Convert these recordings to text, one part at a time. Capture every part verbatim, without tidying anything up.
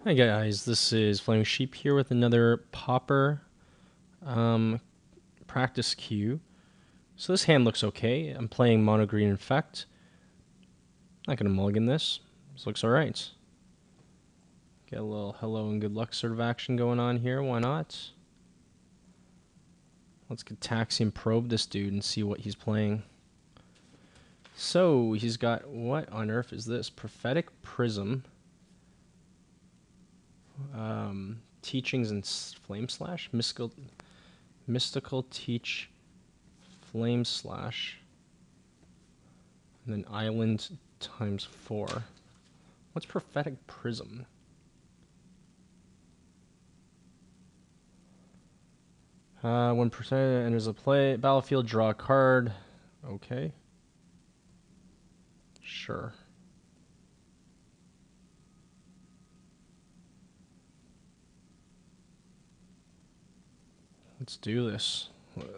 Hi guys, this is FlamingSheep here with another Pauper um, practice cue. So this hand looks okay. I'm playing Mono G Infect. Not going to mulligan this. This looks alright. Get a little hello and good luck sort of action going on here. Why not? Let's get Taxi and probe this dude and see what he's playing. So he's got, what on earth is this? Prophetic Prism. Um, teachings and Flame Slash? Mystical, mystical Teach Flame Slash. And then Island times four. What's Prophetic Prism? Uh, when percent enters a play battlefield, draw a card. Okay. Sure. Let's do this.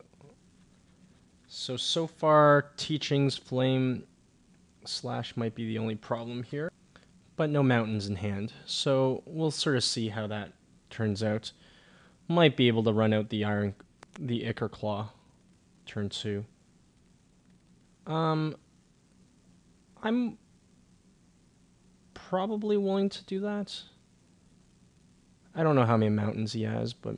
So, so far, Teachings, Flame Slash might be the only problem here. But no mountains in hand. So, we'll sort of see how that turns out. Might be able to run out the Iron, the Ichor Claw, turn two. Um, I'm probably willing to do that. I don't know how many mountains he has, but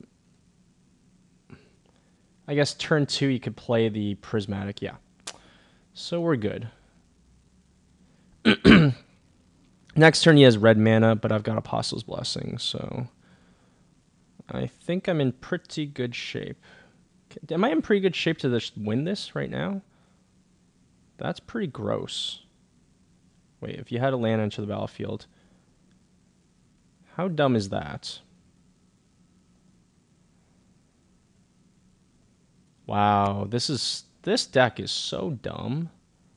I guess turn two you could play the Prismatic, yeah. So we're good. Next turn he has red mana, but I've got Apostle's Blessing, so I think I'm in pretty good shape. Am I in pretty good shape to this, win this right now? That's pretty gross. Wait, if you had a land enter the battlefield, how dumb is that? Wow, this is this deck is so dumb.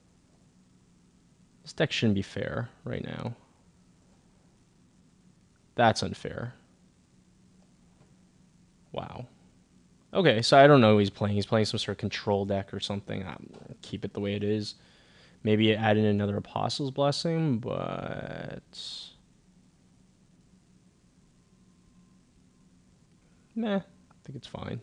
This deck shouldn't be fair right now. That's unfair. Wow. Okay, so I don't know who he's playing. He's playing some sort of control deck or something. I'll keep it the way it is. Maybe add in another Apostle's Blessing, but meh, I think it's fine.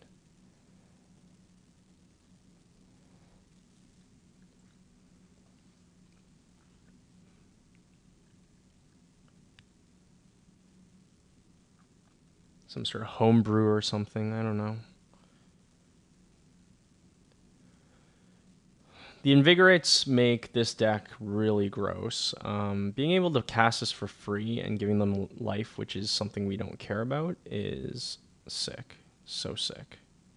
Some sort of homebrew or something, I don't know. The Invigorates make this deck really gross. Um, being able to cast this for free and giving them life, which is something we don't care about, is sick. So sick.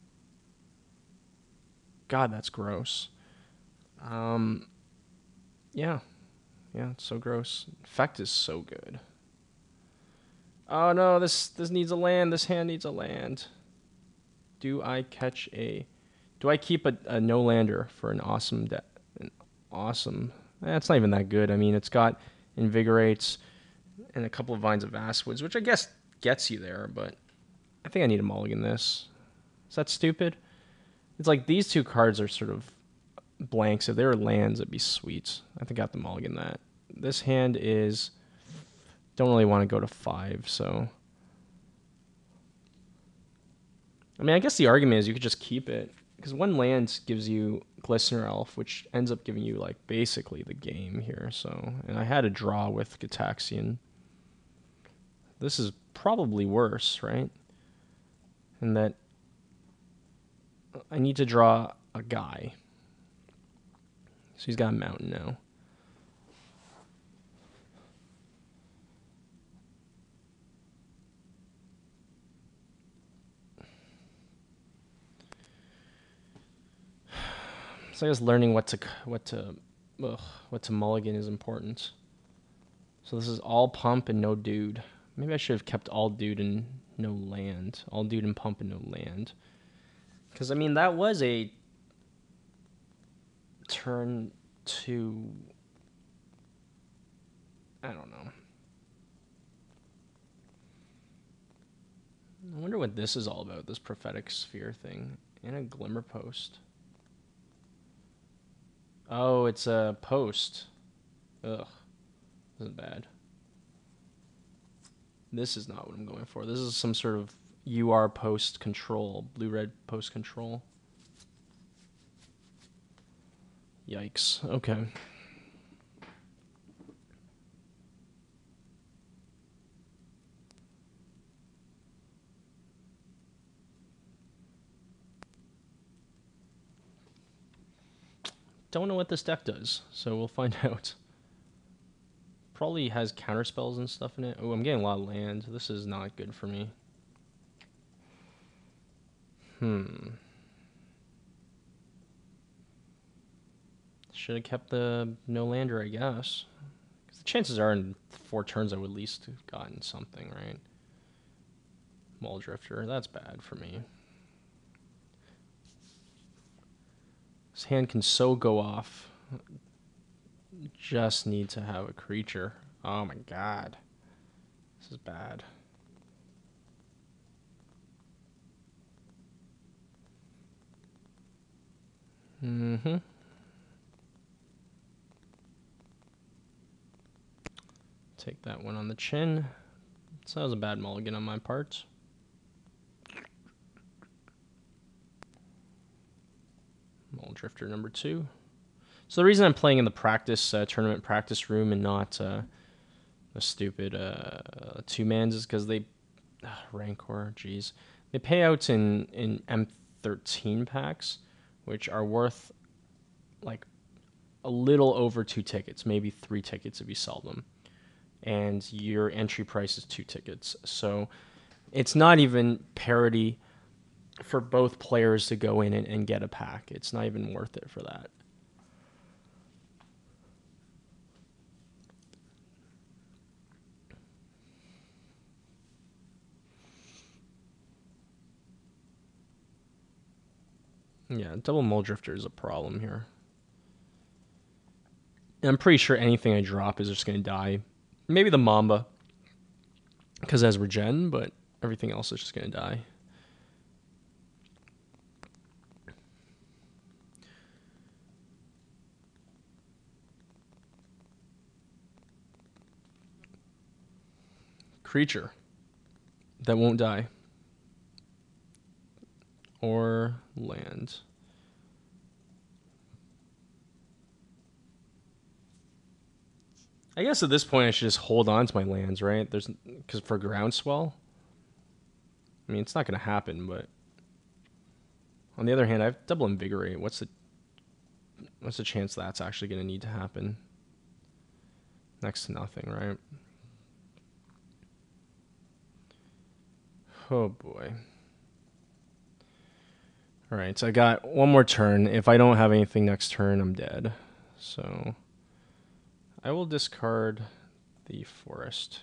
God, that's gross. Um, yeah. Yeah, it's so gross. Effect is so good. Oh no, this this needs a land. This hand needs a land. Do I catch a... Do I keep a, a no-lander for an awesome... De an awesome... Eh, it's not even that good. I mean, it's got Invigorates and a couple of Vines of Vastwoods, which I guess gets you there, but I think I need to mulligan this. Is that stupid? It's like these two cards are sort of blanks. If they were lands, it'd be sweet. I think I have to mulligan that. This hand is... Don't really want to go to five, so... I mean, I guess the argument is you could just keep it. Because one land gives you Glistener Elf, which ends up giving you, like, basically the game here, so... And I had a draw with Gitaxian. This is probably worse, right? And that... I need to draw a guy. So he's got a mountain now. So I guess learning what to what to ugh, what to mulligan is important. So this is all pump and no dude. Maybe I should have kept all dude and no land. All dude and pump and no land. Because I mean that was a turn two. I don't know. I wonder what this is all about. This prophetic sphere thing and a glimmer post. Oh, it's a post. Ugh. Isn't bad. This is not what I'm going for. This is some sort of U R post control, blue-red post control. Yikes. Okay. Don't know what this deck does, so we'll find out. Probably has counterspells and stuff in it. Oh, I'm getting a lot of land. This is not good for me. Hmm. Should have kept the no lander, I guess. Because the chances are in four turns I would at least have gotten something, right? Mole Drifter, that's bad for me. This hand can so go off. Just need to have a creature. Oh my god. This is bad. Mm-hmm. Take that one on the chin. So that was a bad mulligan on my part. Mole Drifter number two. So the reason I'm playing in the practice uh, tournament practice room and not uh, a stupid uh, two mans is because they uh, Rancor, geez, they pay out in in M thirteen packs, which are worth like a little over two tickets, maybe three tickets if you sell them, and your entry price is two tickets. So it's not even parity for both players to go in and, and get a pack. It's not even worth it for that. Yeah, double Mole Drifter is a problem here. And I'm pretty sure anything I drop is just going to die. Maybe the Mamba, because it has regen, but everything else is just going to die. Creature that won't die. Or land. I guess at this point I should just hold on to my lands, right? There's because for Groundswell, I mean it's not going to happen, but on the other hand, I have double Invigorate. What's the what's the chance that's actually going to need to happen? Next to nothing, right? Oh boy. All right, so I got one more turn. If I don't have anything next turn, I'm dead. So I will discard the forest.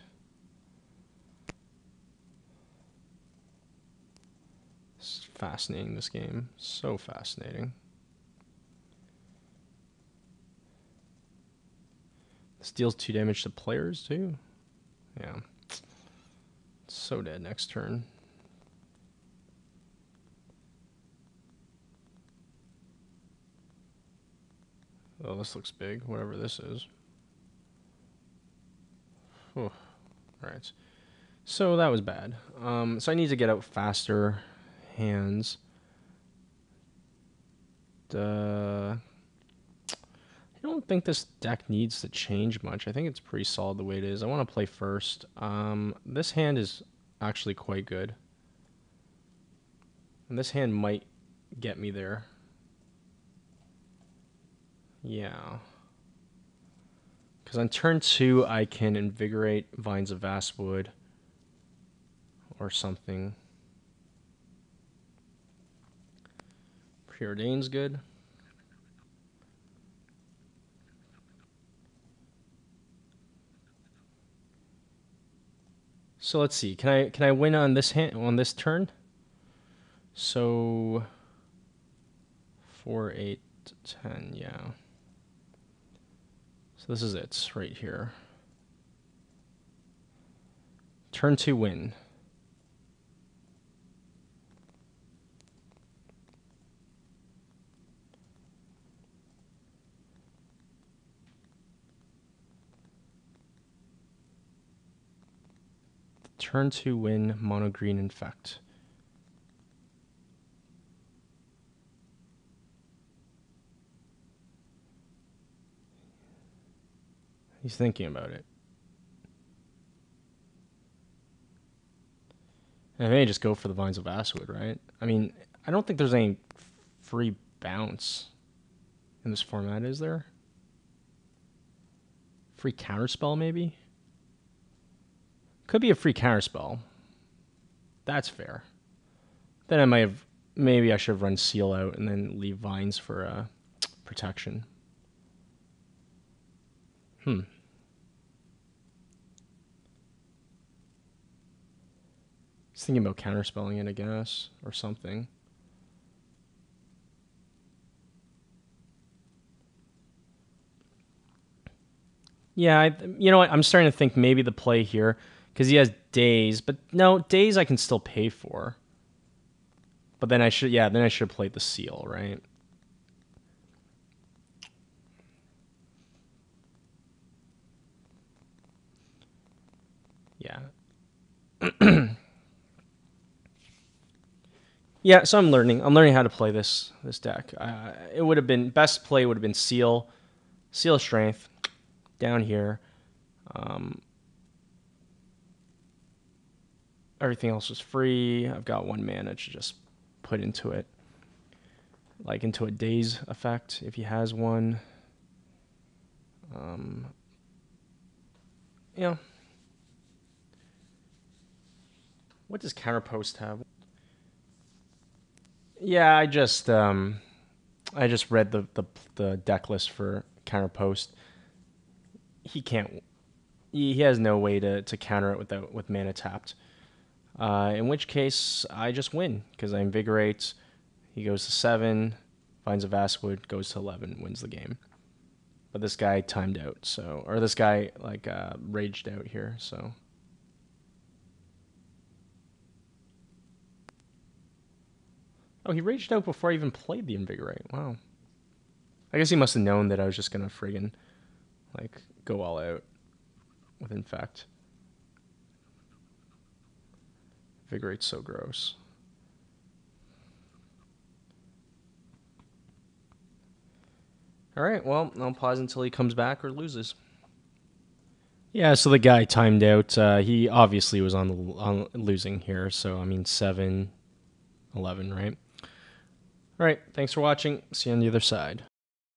It's fascinating, this game. So fascinating. This deals two damage to players, too. Yeah. So dead next turn. Oh, this looks big, whatever this is. Oh, alright. So that was bad. Um, so I need to get out faster hands. Uh, I don't think this deck needs to change much. I think it's pretty solid the way it is. I want to play first. Um, this hand is actually quite good. And this hand might get me there. Yeah. Because on turn two, I can Invigorate Vines of Vastwood or something. Preordain's good. So let's see. Can I can I win on this hand on this turn? So four, eight, ten, yeah. So this is it right here. Turn two win. Turn two win, Mono G Infect. He's thinking about it. And I may just go for the Vines of Basswood, right? I mean, I don't think there's any free bounce in this format, is there? Free counterspell, maybe? Could be a free counterspell. That's fair. Then I might have... Maybe I should have run Seal out and then leave Vines for uh, protection. Hmm. Just thinking about counterspelling it, I guess, or something. Yeah, I, you know what? I'm starting to think maybe the play here, because he has Days, but no, Days I can still pay for. But then I should, yeah, then I should have played the Seal, right? Yeah. Yeah, so I'm learning. I'm learning how to play this this deck. Uh, it would have been, best play would have been Seal, Seal Strength, down here. Um, everything else was free. I've got one mana to just put into it. Like into a Daze effect, if he has one. Um, yeah. What does Counterpost have? Yeah, I just um, I just read the, the the deck list for Counterpost. He can't. He, he has no way to, to counter it without with mana tapped. Uh, in which case, I just win because I invigorate. He goes to seven. Finds a Vastwood, goes to eleven, wins the game. But this guy timed out, so or this guy like uh, raged out here, so. Oh, he raged out before I even played the Invigorate. Wow. I guess he must have known that I was just gonna friggin' like go all out with Infect. Invigorate's so gross. All right, well, I'll pause until he comes back or loses. Yeah, so the guy timed out. Uh, he obviously was on the on losing here, so I mean seven, eleven, right? All right, thanks for watching. See you on the other side.